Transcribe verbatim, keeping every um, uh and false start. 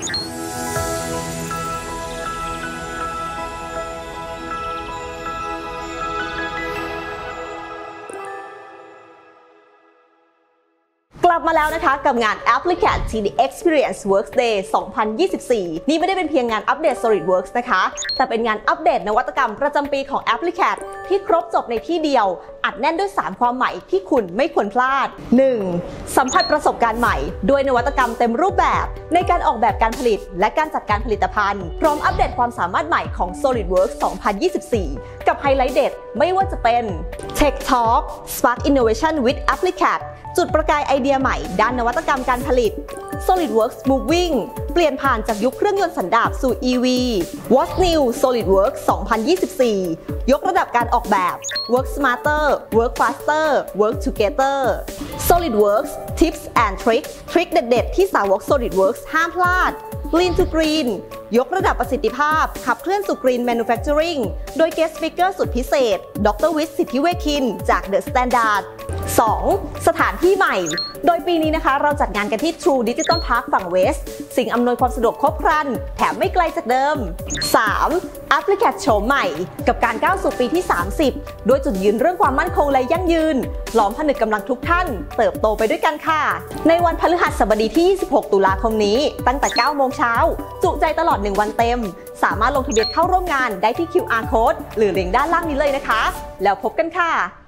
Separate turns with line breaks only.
กลับมาแล้วนะคะกับงาน Applicat ที ดี Experience Workday สองพันยี่สิบสี่ นี่ไม่ได้เป็นเพียงงานอัปเดต SolidWorks นะคะแต่เป็นงานอัปเดตนวัตกรรมประจำปีของ Applicat ที่ครบจบในที่เดียวอัดแน่นด้วยสามความใหม่ที่คุณไม่ควรพลาด หนึ่ง สัมผัสประสบการณ์ใหม่ด้วยนวัตกรรมเต็มรูปแบบในการออกแบบการผลิตและการจัดการผลิตภัณฑ์พร้อมอัปเดตความสามารถใหม่ของ SolidWorks สองพันยี่สิบสี่ กับไฮไลท์เด็ดไม่ว่าจะเป็น Tech Talk Spark Innovation with Applicatจุดประกายไอเดียใหม่ด้านนวัตกรรมการผลิต SolidWorks Moving เปลี่ยนผ่านจากยุคเครื่องยนต์สันดาปสู่ อี วี What's New SolidWorks สองพันยี่สิบสี่ ยกระดับการออกแบบ Work Smarter Work Faster Work Together SolidWorks Tips and Tricks ทริคเด็ดๆที่สาวก SolidWorks ห้ามพลาด Lean to Green ยกระดับประสิทธิภาพขับเคลื่อนสู่ Green Manufacturing โดย Guest Speaker สุดพิเศษ ดรวิทย์ สิทธิเวคินจาก The Standard สอง สถานที่ใหม่โดยปีนี้นะคะเราจัดงานกันที่ True Digital Park ฝั่งเวสสิ่งอำนวยความสะดวกครบครันแถมไม่ไกลจากเดิม สาม Applicat โฉมใหม่กับการก้าวสู่ปีที่ สามสิบด้วยจุดยืนเรื่องความมั่นคงและยั่งยืนหลอมผนึกกำลังทุกท่านเติบโตไปด้วยกันค่ะในวันพฤหัสบดีที่ ยี่สิบหก ตุลาคมนี้ตั้งแต่ เก้าโมงเช้าจุใจตลอดหนึ่งวันเต็มสามารถลงทะเบียนเข้าร่วมงานได้ที่ คิว อาร์ Code หรือลิงก์ด้านล่างนี้เลยนะคะแล้วพบกันค่ะ